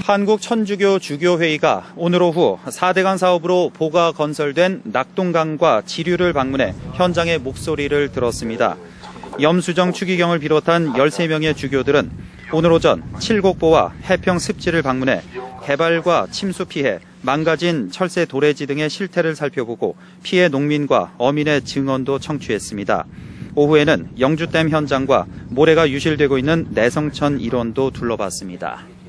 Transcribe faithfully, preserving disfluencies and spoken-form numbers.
한국 천주교 주교회의가 오늘 오후 사대강 사업으로 보가 건설된 낙동강과 지류를 방문해 현장의 목소리를 들었습니다. 염수정 추기경을 비롯한 열세 명의 주교들은 오늘 오전 칠곡보와 해평 습지를 방문해 개발과 침수 피해, 망가진 철새 도래지 등의 실태를 살펴보고 피해 농민과 어민의 증언도 청취했습니다. 오후에는 영주댐 현장과 모래가 유실되고 있는 내성천 일원도 둘러봤습니다.